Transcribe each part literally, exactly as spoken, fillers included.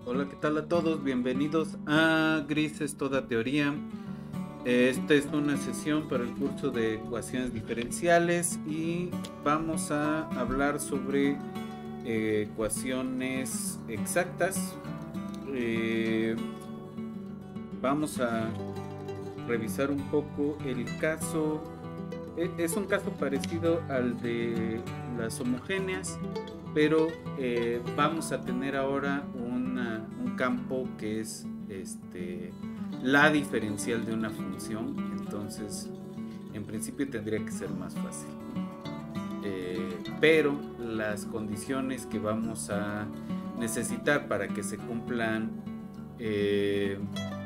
Hola, ¿qué tal a todos? Bienvenidos a Gris Toda Teoría. Esta es una sesión para el curso de ecuaciones diferenciales y vamos a hablar sobre eh, ecuaciones exactas. Eh, vamos a revisar un poco el caso. Es un caso parecido al de las homogéneas, pero eh, vamos a tener ahora una, un campo que es este, la diferencial de una función. Entonces, en principio tendría que ser más fácil. Eh, pero las condiciones que vamos a necesitar para que se cumplan, eh,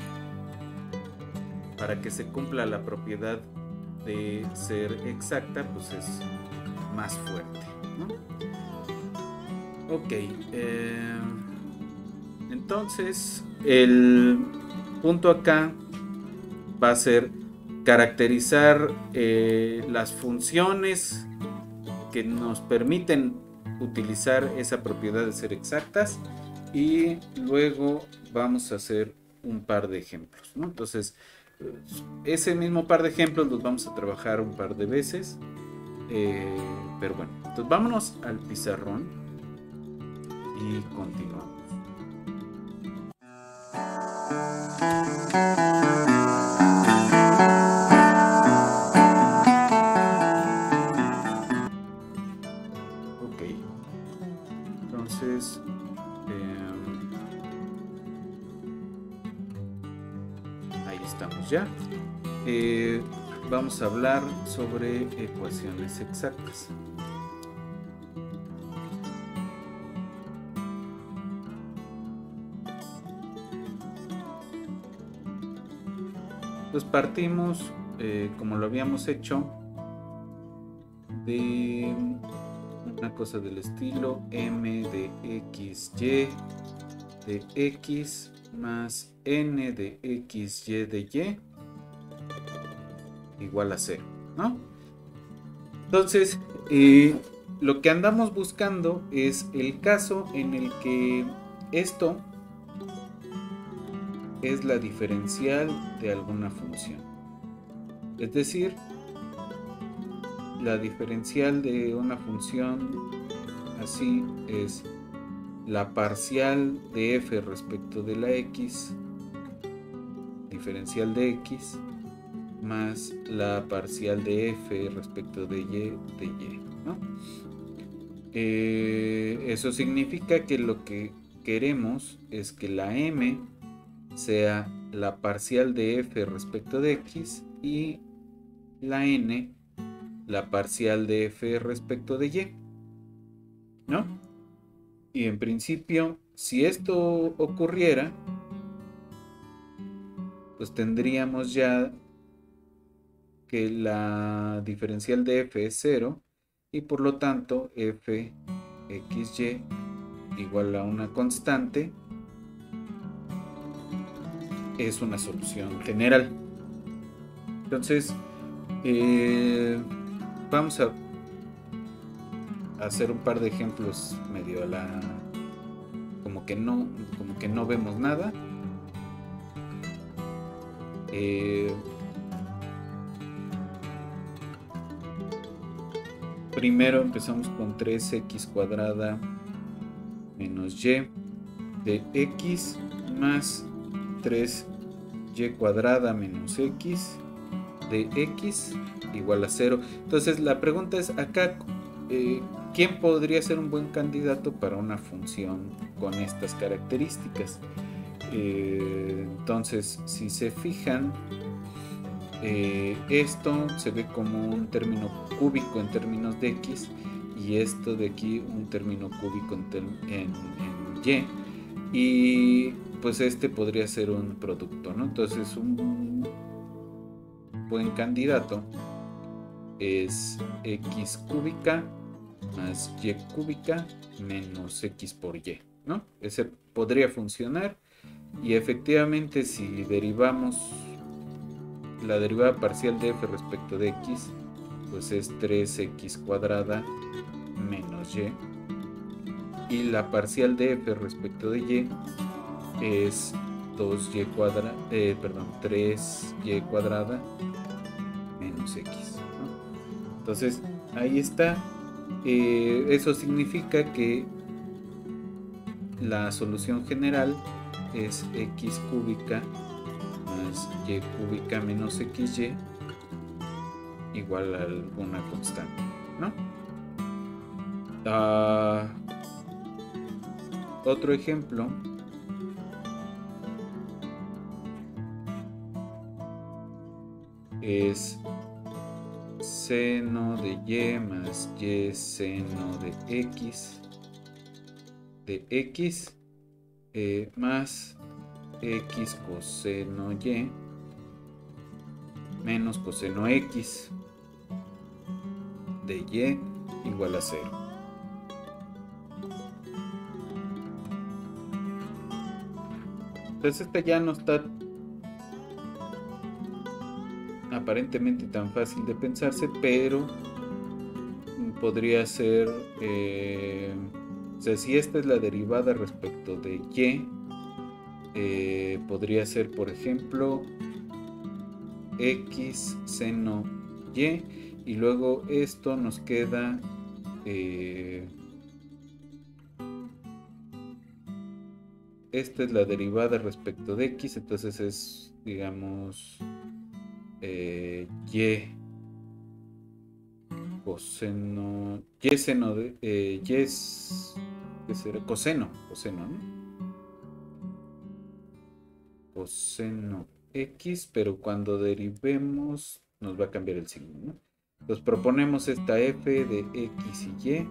para que se cumpla la propiedad de ser exacta, pues es más fuerte, ¿no? Ok, eh, entonces el punto acá va a ser caracterizar eh, las funciones que nos permiten utilizar esa propiedad de ser exactas, y luego vamos a hacer un par de ejemplos, ¿no? Entonces ese mismo par de ejemplos los vamos a trabajar un par de veces, eh, pero bueno, entonces vámonos al pizarrón y continuamos. Ok, entonces eh, ahí estamos ya. Eh, vamos a hablar sobre ecuaciones exactas. Pues partimos, eh, como lo habíamos hecho, de una cosa del estilo m de xy de x más n de xy de y igual a cero, ¿no? Entonces, eh, lo que andamos buscando es el caso en el que esto es la diferencial de alguna función. Es decir, la diferencial de una función así es la parcial de f respecto de la x, diferencial de x, más la parcial de f respecto de y de y, ¿no? Eh, eso significa que lo que queremos es que la m sea la parcial de f respecto de x y la n la parcial de f respecto de y, ¿no? Y en principio, si esto ocurriera, pues tendríamos ya que la diferencial de f es cero y por lo tanto f xy igual a una constante es una solución general. Entonces, eh, vamos a hacer un par de ejemplos medio a la como que no como que no vemos nada. Eh, primero empezamos con tres x cuadrada menos y de x más tres y cuadrada menos x de x igual a cero. Entonces la pregunta es acá, eh, ¿quién podría ser un buen candidato para una función con estas características? Eh, entonces, si se fijan, eh, esto se ve como un término cúbico en términos de x y esto de aquí un término cúbico en, en, en y, y pues este podría ser un producto, ¿no? Entonces un buen candidato es x cúbica más y cúbica menos x por y, ¿no? Ese podría funcionar, y efectivamente si derivamos la derivada parcial de f respecto de x, pues es tres x cuadrada menos y, y la parcial de f respecto de y es dos y cuadrada, eh, perdón, tres y cuadrada menos x, ¿no? Entonces ahí está. Eh, eso significa que la solución general es x cúbica más y cúbica menos xy igual a alguna constante, ¿no? Uh, otro ejemplo es seno de y más y seno de x de x eh, más x coseno y menos coseno x de y igual a cero. Entonces esta ya no está aparentemente tan fácil de pensarse, pero podría ser, eh, o sea, si esta es la derivada respecto de y, eh, podría ser, por ejemplo, x seno y, y luego esto nos queda eh, esta es la derivada respecto de x, entonces es, digamos, eh, y coseno, y seno de, eh, y es, ¿qué será? Coseno, coseno, ¿no? Coseno x, pero cuando derivemos nos va a cambiar el signo, ¿no? Entonces proponemos esta f de x y y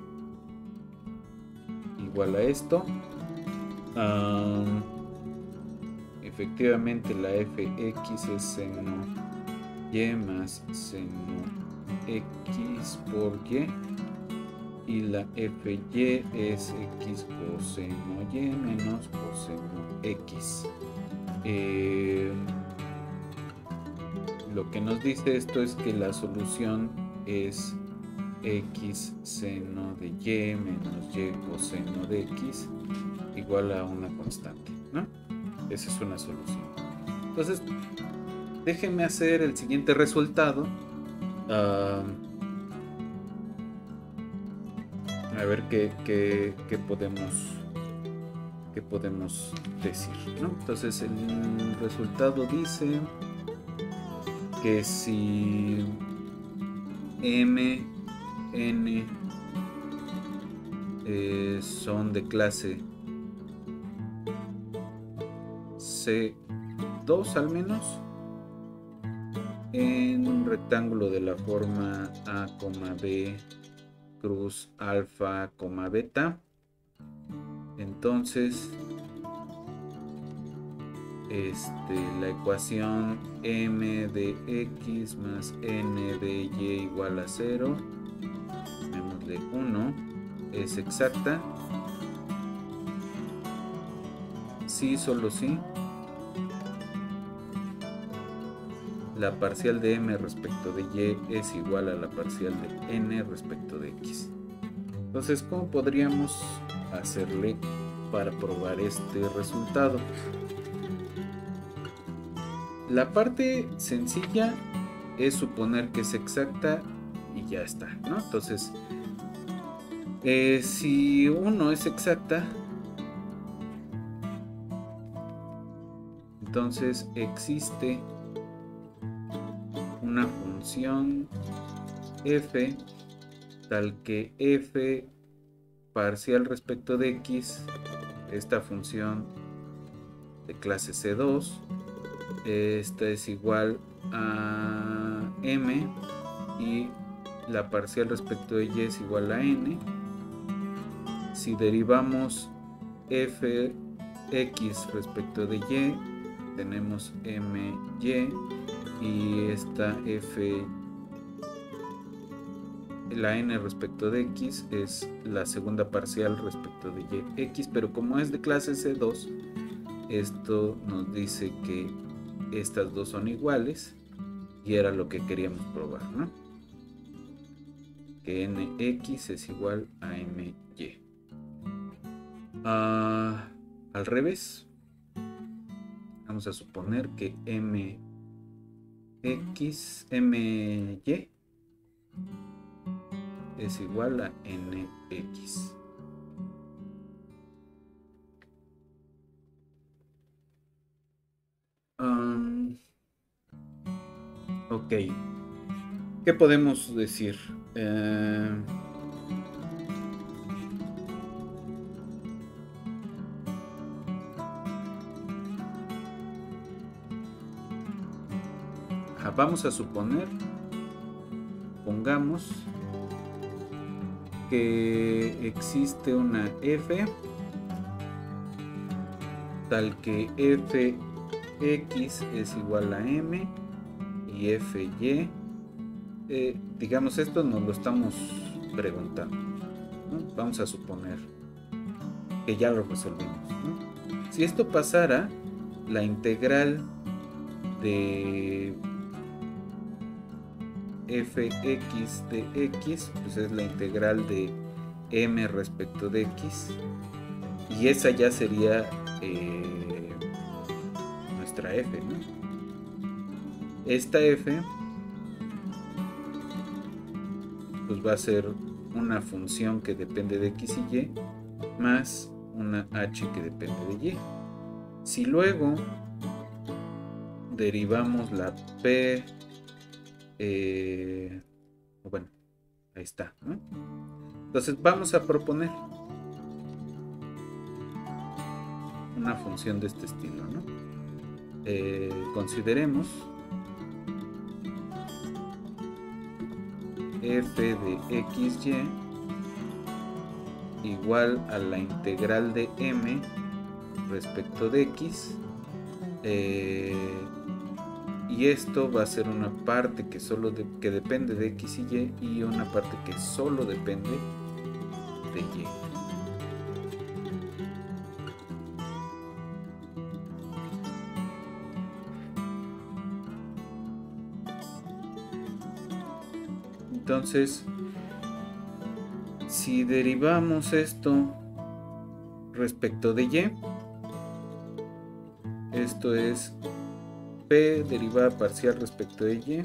igual a esto. Um, efectivamente la fx es seno y más seno x por y, y la fy es x coseno y menos coseno x. Eh, lo que nos dice esto es que la solución es x seno de y menos y coseno de x igual a una constante, ¿no? Esa es una solución. Entonces, déjenme hacer el siguiente resultado. Uh, a ver qué, qué, qué podemos qué podemos decir, ¿no? Entonces, el resultado dice que si m, n eh, son de clase C dos al menos, en un rectángulo de la forma A, B, cruz alfa, beta, entonces este, la ecuación m de x más n de y igual a cero, llamémosle uno, es exacta si, solo si la parcial de m respecto de y es igual a la parcial de n respecto de x. Entonces, ¿cómo podríamos hacerle para probar este resultado? La parte sencilla es suponer que es exacta y ya está, ¿no? Entonces, eh, si uno es exacta, entonces existe una función f tal que f parcial respecto de x, esta función de clase C dos, esta es igual a m y la parcial respecto de y es igual a n. Si derivamos fx respecto de y, tenemos my y esta f, la n respecto de x es la segunda parcial respecto de y x, pero como es de clase C dos, esto nos dice que estas dos son iguales y era lo que queríamos probar, ¿no? Que nx es igual a my. Uh, al revés, Vamos a suponer que mx, my es igual a nx. Um, ok. ¿Qué podemos decir? Eh, vamos a suponer, pongamos que existe una f tal que fx es igual a m y fy, eh, digamos, esto nos lo estamos preguntando, ¿no? Vamos a suponer que ya lo resolvimos, ¿no? Si esto pasara, la integral de fx de x pues es la integral de m respecto de x, y esa ya sería eh, nuestra f, ¿no? Esta f pues va a ser una función que depende de x y y más una h que depende de y. Si luego derivamos la p, eh, bueno, ahí está, ¿no? Entonces vamos a proponer una función de este estilo, ¿no? Eh, consideremos f de xy igual a la integral de m respecto de x, eh, y esto va a ser una parte que solo de, que depende de x y y y una parte que solo depende de y. Entonces, si derivamos esto respecto de y, esto es p derivada parcial respecto de y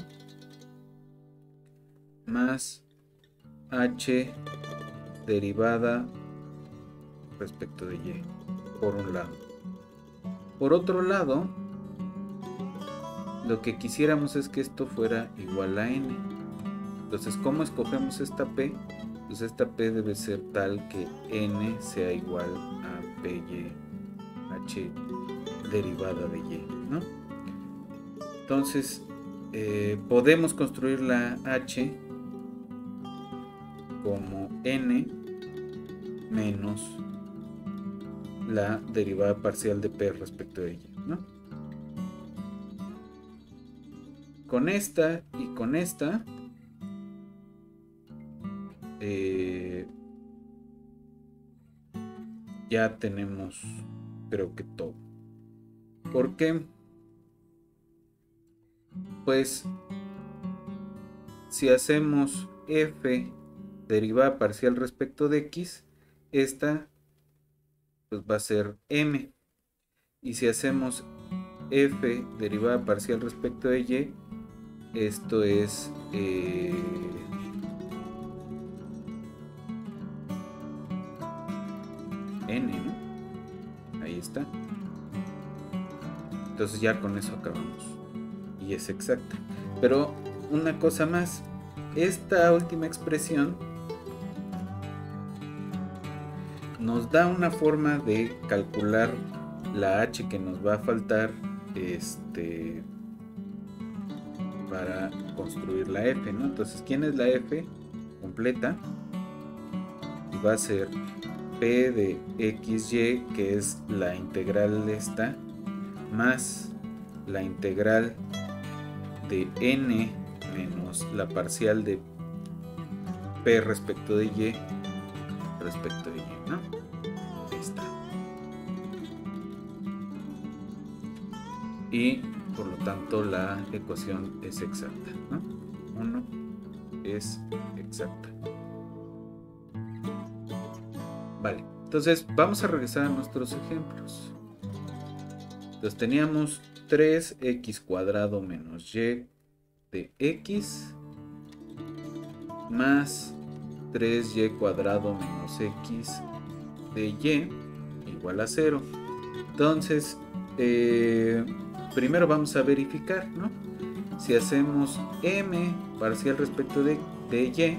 más h derivada respecto de y, por un lado. Por otro lado, lo que quisiéramos es que esto fuera igual a n. Entonces, ¿cómo escogemos esta p? Pues esta p debe ser tal que n sea igual a py h derivada de y, ¿no? Entonces, eh, podemos construir la h como n menos la derivada parcial de p respecto de y, ¿no? Con esta y con esta, eh, ya tenemos, creo que todo. ¿Por qué? Pues si hacemos f derivada parcial respecto de x, esta pues va a ser m, y si hacemos f derivada parcial respecto de y, esto es eh, n, ¿no? Ahí está. Entonces ya con eso acabamos y es exacta. Pero una cosa más, esta última expresión nos da una forma de calcular la h que nos va a faltar este, para construir la f, ¿no? Entonces, ¿quién es la f completa? Y va a ser p de xy, que es la integral de esta, más la integral de n menos la parcial de p respecto de y respecto de y, ¿no? Ahí está. Y por lo tanto la ecuación es exacta, ¿no? uno es exacta. Vale, entonces vamos a regresar a nuestros ejemplos. Entonces teníamos tres equis cuadrado menos y de x más tres y cuadrado menos x de y igual a cero. Entonces, eh, primero vamos a verificar, ¿no? Si hacemos m parcial respecto de, de y,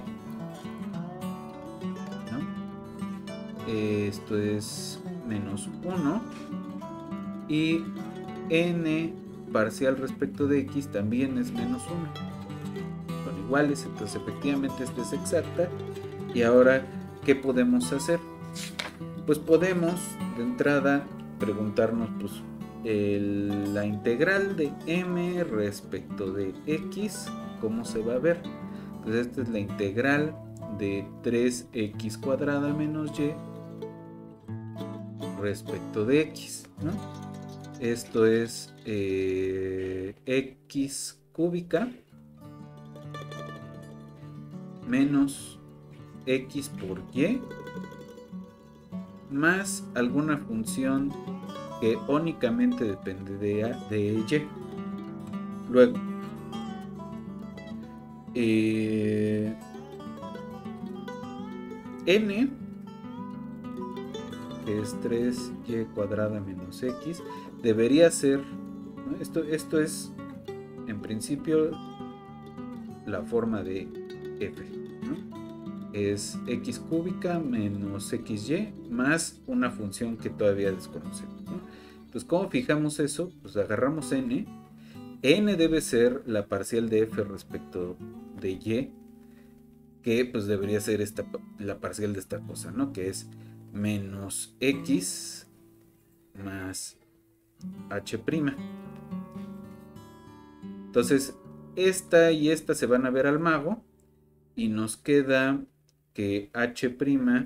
¿no? Esto es menos uno. Y n parcial respecto de x también es menos uno. Son iguales, entonces efectivamente esta es exacta. Y ahora, ¿qué podemos hacer? Pues podemos de entrada preguntarnos pues, el, la integral de m respecto de x, ¿cómo se va a ver? Entonces esta es la integral de tres equis cuadrada menos y respecto de x, ¿no? Esto es eh, x cúbica menos x por y más alguna función que únicamente depende de, de y. Luego, eh, n, que es tres y cuadrada menos x, debería ser, ¿no? esto, esto es en principio la forma de f, ¿no? Es x cúbica menos xy más una función que todavía desconocemos, ¿no? Entonces, ¿cómo fijamos eso? Pues agarramos n. N debe ser la parcial de f respecto de y, que pues debería ser esta, la parcial de esta cosa, ¿no? Que es menos x más h'. Entonces, esta y esta se van a ver al mago y nos queda que h'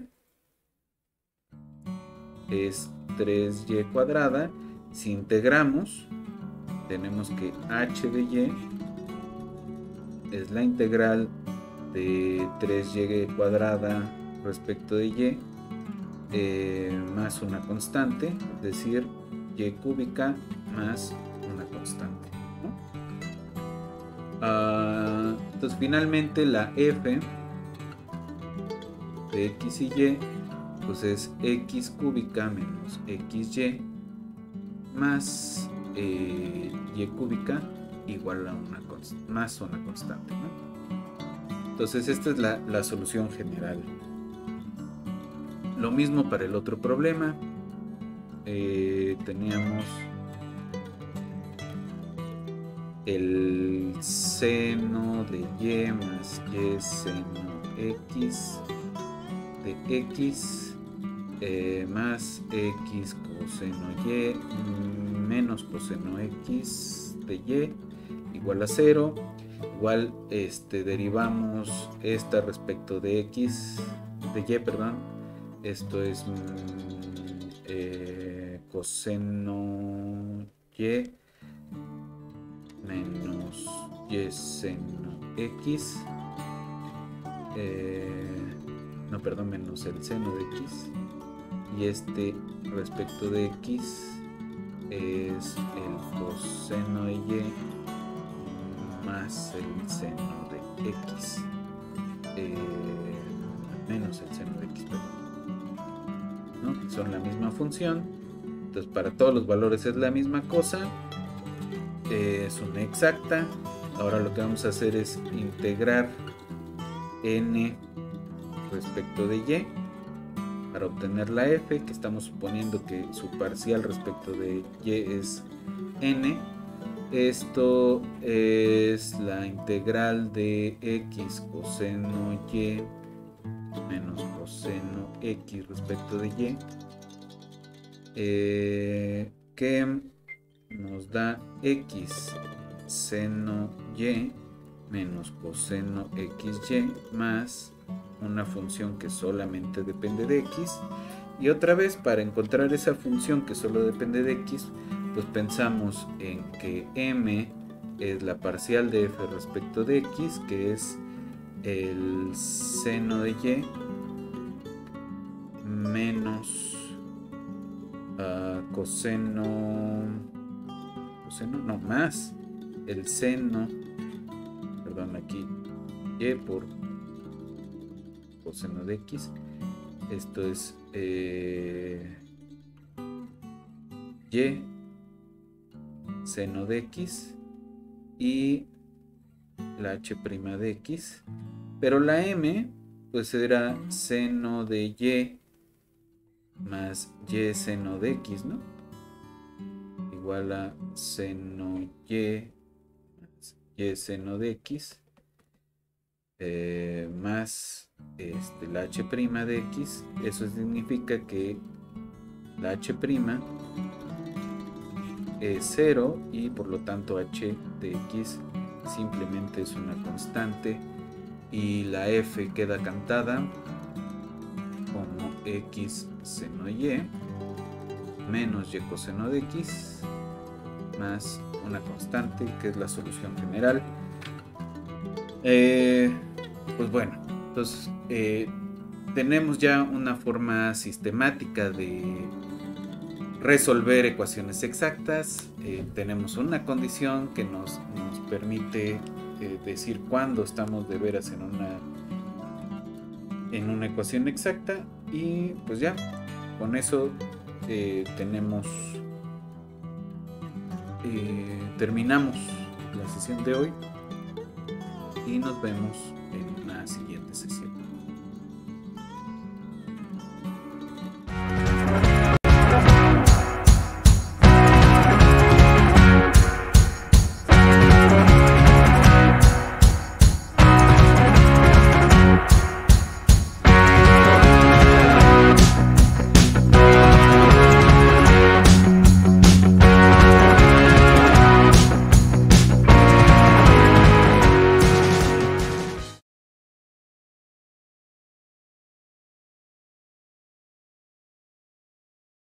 es tres y cuadrada. Si integramos, tenemos que h de y es la integral de tres y cuadrada respecto de y eh, más una constante, es decir, y cúbica más una constante, ¿no? Uh, entonces finalmente la f de x y y pues es x cúbica menos xy más eh, y cúbica igual a una más una constante, ¿no? Entonces esta es la, la solución general. Lo mismo para el otro problema. Eh, teníamos el seno de y más y seno x de x eh, más x coseno y menos coseno x de y igual a cero. Igual este, derivamos esta respecto de x de y, perdón. Esto es mmm, eh, coseno y menos y seno x. Eh, no, perdón, menos el seno de x. Y este respecto de x es el coseno de y más el seno de x. Eh, menos el seno de x, perdón. ¿No? Son la misma función, entonces para todos los valores es la misma cosa, eh, es una exacta. Ahora lo que vamos a hacer es integrar n respecto de y para obtener la f, que estamos suponiendo que su parcial respecto de y es n. Esto es la integral de x coseno y menos coseno x respecto de y, eh, que nos da x seno y menos coseno xy más una función que solamente depende de x. Y otra vez, para encontrar esa función que solo depende de x, pues pensamos en que m es la parcial de f respecto de x, que es el seno de y menos uh, coseno coseno, no, más el seno, perdón, aquí y por coseno de x. Esto es eh, y seno de x y la h' de x, pero la m pues será seno de y más y seno de x, ¿no? Igual a seno y más y seno de x eh, más este, la h' de x. Eso significa que la h' es cero y por lo tanto h de x simplemente es una constante y la f queda cantada como x seno y menos y coseno de x más una constante que es la solución general. Eh, pues bueno, entonces eh, tenemos ya una forma sistemática de resolver ecuaciones exactas. Eh, tenemos una condición que nos, nos permite eh, decir cuándo estamos de veras en una en una ecuación exacta, y pues ya con eso eh, tenemos eh, terminamos la sesión de hoy y nos vemos en una siguiente sesión.